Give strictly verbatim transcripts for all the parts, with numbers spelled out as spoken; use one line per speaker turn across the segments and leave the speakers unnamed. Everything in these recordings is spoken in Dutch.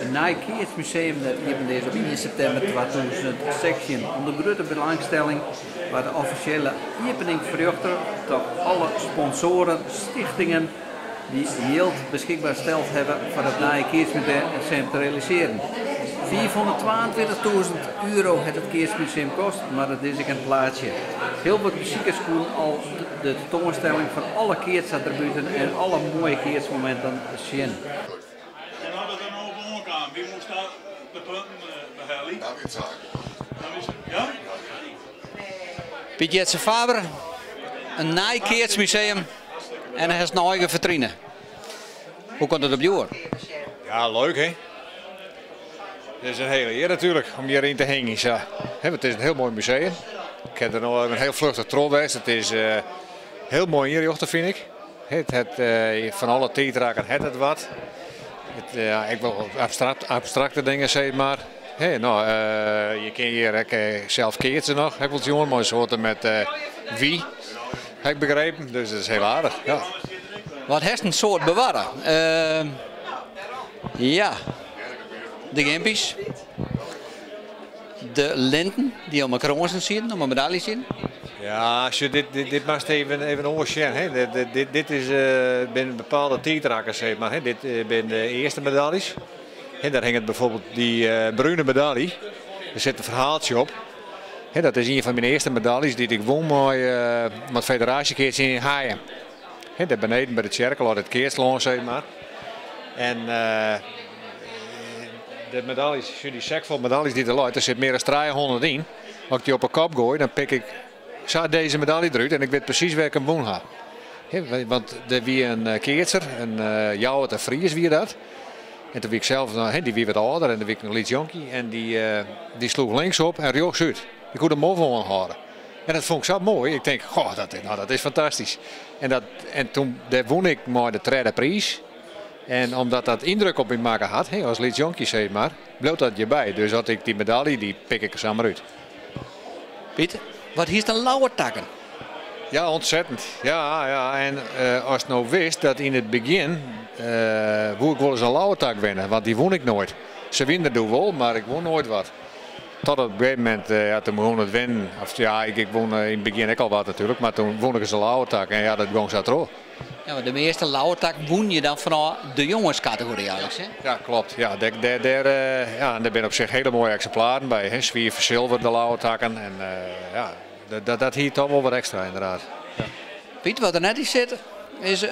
Een Nike-museum dat even deze op één september tweeduizend zestien onder grote belangstelling waar de officiële opening verjochter door alle sponsoren, stichtingen die geld beschikbaar gesteld hebben voor het Nike-museum te realiseren. vierhonderdtweeëntwintigduizend euro heeft het Keersmuseum kost, maar dat is ik een plaatsje. Heel wat bezoekers kunnen al de tentoonstelling van alle keersattributen en alle mooie keersmomenten zien.
En hadden we dan over omgaan, wie moest daar de punten uh, behalen?
Dat weet ik.
Dan is het, ja?
Piet Jetse Faber, een Nike-keersmuseum en hij heeft een eigen vitrine. Hoe komt het op je oor?
Ja, leuk hè. Het is een hele eer natuurlijk om hierin te hangen. Ja. Het is een heel mooi museum. Ik heb er nog een heel vluchtig trots. Het is uh, heel mooi inrichten vind ik. Het, het, uh, van alle tijdraken heeft het wat. Het, uh, ik wil abstract, abstracte dingen zeg maar. Hey, nou, uh, je kan hier ik, uh, zelf keertje nog. Ik wil het jongen mooi soorten met uh, wie. Heb ik begrepen. Dus dat is heel aardig. Ja.
Wat heeft een soort bewaren? Uh, ja. De gimpies, de linten die allemaal kronen zien, allemaal medailles zien.
Ja, als je dit, dit, dit mag even, even overzien. Hè. Dit, dit, dit, dit is uh, binnen bepaalde tijdrakers, zeg maar. Hè. Dit uh, zijn de eerste medailles. En daar hangt bijvoorbeeld die uh, bruine medaille. Er zit een verhaaltje op. Hè, dat is een van mijn eerste medailles die ik won met, uh, met federatiekeertje in Haaien. Hè, daar beneden bij de cirkel, had het keersloon, zeg maar. En uh, de medailles, die sekvol medailles die er luidt, er zit meer dan driehonderd in. Als ik die op een kop gooi, dan pik ik zo deze medaille eruit en ik weet precies waar ik hem woon ga. He, want er wie een keertser, een uh, Jouwert en Fries wie dat. En toen wie ik zelf, he, die wie wat ouder en toen wie ik een liet jonkie en die, uh, die sloeg links op en rechts uit. Ik kon hem over houden. En dat vond ik zo mooi. Ik denk, goh, dat, nou, dat is fantastisch. En, dat, en toen won ik maar de tweede prijs. En omdat dat indruk op me maken had, hey, als lied jonkie zeg maar, bleef dat je bij. Dus had ik die medaille, die pik ik er samen uit.
Piet, wat hier een lauwertakken?
Ja, ontzettend. Ja, ja. En uh, als je nou wist dat in het begin, uh, wou ik wel eens een lauwertak winnen, want die won ik nooit. Ze winnen doen wel, maar ik won nooit wat. Tot op een gegeven moment, uh, ja, toen begon het winnen. Of, ja, ik, ik won uh, in het begin ook al wat natuurlijk, maar toen won ik eens een lauwertak en ja, dat ging zo trouw.
Ja, maar de meeste lauwertak woon je dan vanuit de jongenscategorie eigenlijk, hè?
Ja, klopt. Ja, daar, daar, daar, uh, ja, daar zijn op zich hele mooie exemplaren bij. Hè. Zwier verzilverde lauwertakken en uh, ja, dat, dat, dat hier toch wel wat extra inderdaad. Ja.
Piet, wat er net is zitten, is uh,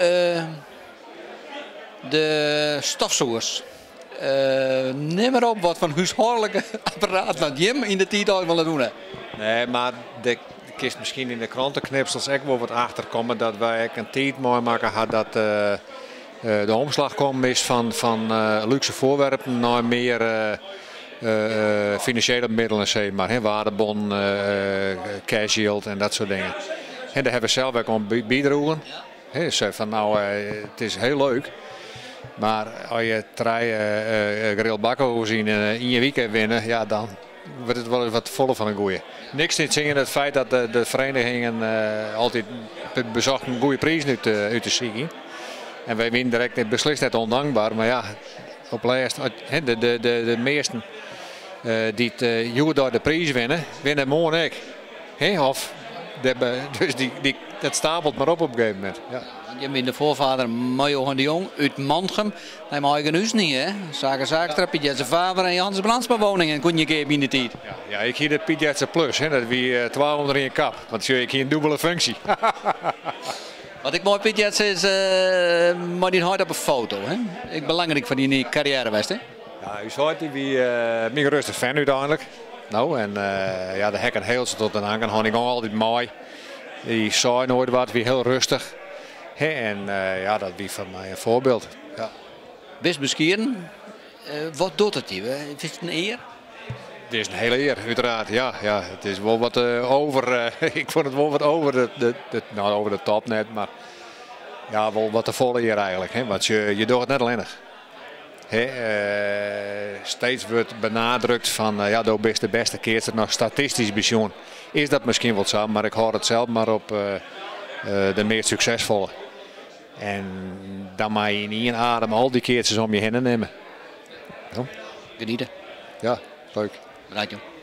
de stofzoekers. Uh, neem maar op wat van huishoudelijke apparaat wat Jim in de tijd willen doen. Hè.
Nee, maar de kist misschien in de krantenknipsels ook wel wat achterkomen dat wij een tijd mooi maken had dat uh, uh, de omslag kwam is van, van uh, luxe voorwerpen naar meer uh, uh, financiële middelen, zeg maar, hè, waardebon, uh, cash yield en dat soort dingen. En daar hebben we zelf ook aan bijdroegen. Dus van nou, uh, het is heel leuk. Maar als je drie uh, uh, grillbakken zien uh, in je weekend winnen, ja, dan wordt het wel eens wat voller van een goeie. Niks niet zingen het feit dat de, de verenigingen uh, altijd bezochten een goede prijs uit, uh, uit te zien. En wij winnen direct beslist net ondankbaar, maar ja, op laatst, de, de, de, de meesten uh, die het uh, door de prijs winnen, winnen morgen ook. He, of de, dus die, die, dat stapelt maar op op een gegeven moment. Ja.
Je bent de voorvader Johan de Jong uit Mantgem. Hij mag je huis niet, hè? Zaken zaken, Piet Jetse Faber en Jans Brandsma woningen kon je geven in de tijd.
Ja, ja, ik hier de Piet Jetse Plus, hè? Dat wie uh, tweehonderd in je kap. Want ik hier een dubbele functie.
Wat ik mooi Piet Jetse is, uh, maar die houdt op een foto, hè? Ik belangrijk voor die carrière was, hè?
Ja, u zei die wie uh, meer rustig fan uiteindelijk. Nou, en uh, ja, de hekken heel ze tot den hangen. Han ik altijd mooi. Die zei nooit wat, wie heel rustig. He, en uh, ja, dat wie van mij een voorbeeld. Ja.
Wist beskieren, uh, wat doet het hier? Is het een eer?
Het is een hele eer, uiteraard. Ja, ja, het is wel wat uh, over. Uh, ik vond het wel wat over de, de, de, nou, over de top net, maar ja, wel wat te volle eer eigenlijk. He, want je, je doet het net alleen. He, uh, steeds wordt benadrukt van uh, ja, dat is de beste keertje nog statistisch bezien. Is dat misschien wel zo, maar ik hoor het zelf maar op uh, uh, de meest succesvolle. En dan mag je in één adem al die keertjes om je heen nemen. Ja.
Genieten.
Ja, leuk.
Bedankt joh.